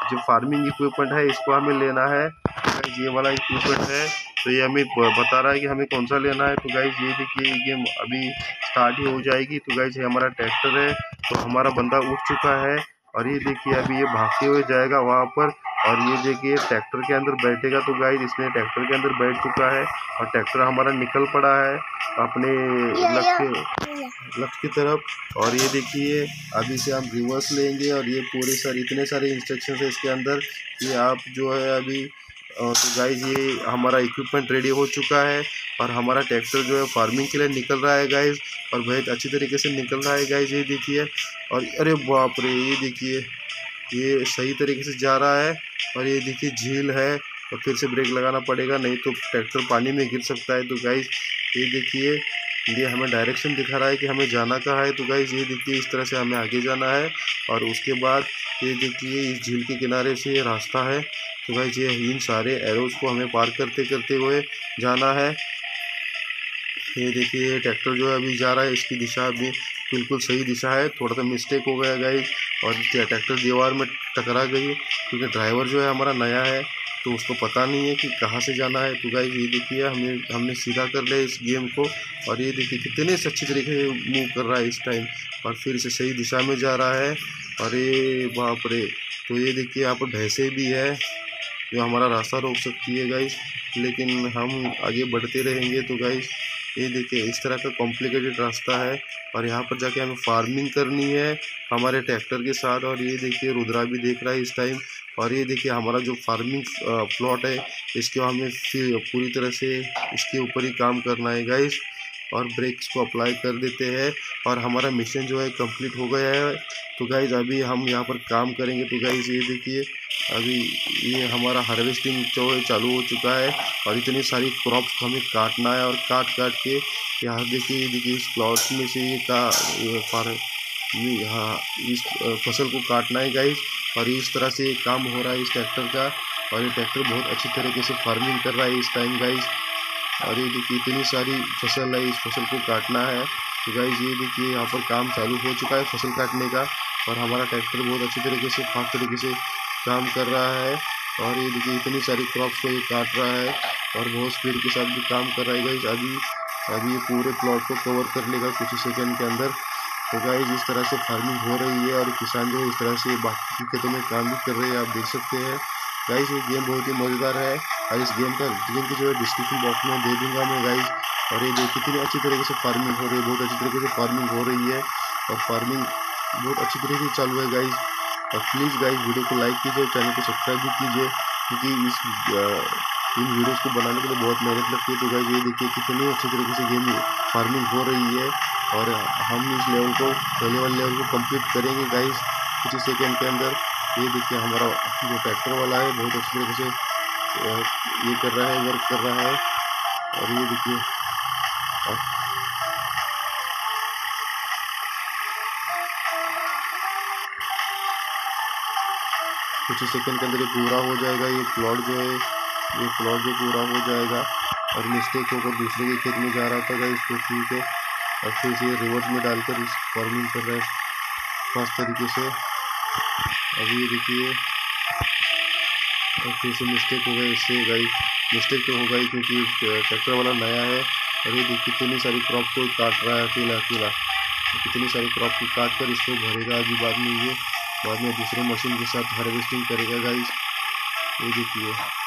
जो farming equipment है इसको हमें लेना है। गाइस ये वाला इक्विपमेंट है, तो ये हमें बता रहा है कि हमें कौन सा लेना है। तो गाइस ये देखिए गेम अभी स्टार्ट ही हो जाएगी। तो गाइस ये हमारा ट्रैक्टर है, तो हमारा बंदा उठ चुका है और ये देखिए अभी ये भागते हुए जाएगा वहाँ पर, और ये देखिए ट्रैक्टर के अंदर बैठेगा। तो गाइस इसने ट्रैक्टर के अंदर बैठ चुका है और ट्रैक्टर हमारा निकल पड़ा है अपने लक्ष्य की तरफ। और ये देखिए अभी से हम रिवर्स लेंगे और ये पूरे सारे इतने सारे इंस्ट्रक्शन है इसके अंदर कि आप जो है अभी तो गाइस ये हमारा इक्विपमेंट रेडी हो चुका है और हमारा ट्रैक्टर जो है फार्मिंग के लिए निकल रहा है गाइस, और बहुत अच्छी तरीके से निकल रहा है गाइस। ये देखिए, और अरे बाप रे, ये देखिए ये सही तरीके से जा रहा है। और ये देखिए झील है और फिर से ब्रेक लगाना पड़ेगा, नहीं तो ट्रैक्टर पानी में गिर सकता है। तो गाइस ये देखिए ये हमें डायरेक्शन दिखा रहा है कि हमें जाना कहाँ है। तो गाइस ये देखिए इस तरह से हमें आगे जाना है और उसके बाद ये देखिए इस झील के किनारे से ये रास्ता है। तो गाइस ये इन सारे एरोज को हमें पार करते करते हुए जाना है। ये देखिए ट्रैक्टर जो है अभी जा रहा है, इसकी दिशा भी बिल्कुल सही दिशा है। थोड़ा सा मिस्टेक हो गया गाइस और ट्रैक्टर दीवार में टकरा गई, क्योंकि ड्राइवर जो है हमारा नया है तो उसको पता नहीं है कि कहाँ से जाना है। तो गाइस ये देखिए हमने सीधा कर लिया इस गेम को, और ये देखिए कितने अच्छी तरीके से मूव कर रहा है इस टाइम और फिर से सही दिशा में जा रहा है। अरे बाप रे, तो ये देखिए यहाँ पर भैंसे भी है जो हमारा रास्ता रोक सकती है गाइस, लेकिन हम आगे बढ़ते रहेंगे। तो गाइस ये देखिए इस तरह का कॉम्प्लिकेटेड रास्ता है और यहाँ पर जाके हमें फार्मिंग करनी है हमारे ट्रैक्टर के साथ। और ये देखिए रुद्रा भी देख रहा है इस टाइम, और ये देखिए हमारा जो फार्मिंग प्लॉट है इसके हमें पूरी तरह से इसके ऊपर ही काम करना है गाइस। और ब्रेक्स को अप्लाई कर देते हैं और हमारा मिशन जो है कंप्लीट हो गया है। तो गाइस अभी हम यहाँ पर काम करेंगे। तो गाइस ये देखिए अभी ये हमारा हार्वेस्टिंग जो है चालू हो चुका है और इतनी सारी क्रॉप्स को हमें काटना है और काट के यहाँ देखिए इस प्लॉट में से यहाँ इस फसल को काटना है गाइस। और इस तरह से काम हो रहा है इस ट्रैक्टर का, और ये ट्रैक्टर बहुत अच्छी तरीके से फार्मिंग कर रहा है इस टाइम गाइस। और ये देखिए इतनी सारी फसल है, इस फसल को काटना है। तो गाइस ये देखिए यहाँ पर काम चालू हो चुका है फसल काटने का, और हमारा ट्रैक्टर बहुत अच्छी तरीके से फास्ट तरीके से काम कर रहा है। और ये देखिए इतनी सारी क्रॉप्स को ये काट रहा है और बहुत स्पीड के साथ भी काम कर रहा है गाइस। अभी ये पूरे प्लॉट को कवर कर लेगा कुछ ही सेकंड के अंदर। तो गाइस इस तरह से फार्मिंग हो रही है और किसान जो है इस तरह से बाकी खेतों में काम भी कर रहे हैं, आप देख सकते हैं गाइस। ये गेम बहुत ही मज़ेदार है और इस गेम की जो है डिस्क्रिप्शन बॉक्स में दे दूंगा मैं गाइस। और ये देखिए कितनी अच्छी तरीके से फार्मिंग हो रही है, बहुत अच्छी तरीके से फार्मिंग हो रही है और फार्मिंग बहुत अच्छी तरीके से चालू है गाइस। और प्लीज़ गाइस वीडियो को लाइक कीजिए, चैनल को सब्सक्राइब भी कीजिए, क्योंकि इन वीडियोस को बनाने के लिए बहुत मेहनत लगती है। तो गाइस ये देखिए कितनी अच्छी तरीके से गेम फार्मिंग हो रही है और हम इस लेवल को पहले वाले लेवल को कंप्लीट करेंगे गाइस कुछ ही सेकेंड के अंदर। ये देखिए हमारा जो ट्रैक्टर वाला है बहुत अच्छी तरीके से ये कर रहा है, वर्क कर रहा है। और ये देखिए कुछ ही सेकंड के अंदर ये पूरा हो जाएगा। ये प्लॉट जो पूरा हो जाएगा। और मिस्टेक होकर दूसरे के खेत में जा रहा था गाइस, तो ठीक है। और फिर से रिवर्स में डालकर इस फार्मिंग कर रहा है फास्ट तरीके से। अभी ये देखिए और फिर से मिस्टेक हो गई इससे गाइस, मिस्टेक तो होगा ही क्योंकि ट्रैक्टर वाला नया है। और ये देखिए कितनी सारी क्रॉप को काट रहा है अकेला, कितनी सारी क्रॉप को काट कर इसको भरेगा। अभी बाद में दूसरे मशीन के साथ हार्वेस्टिंग करेगा गाइस। ये देखिए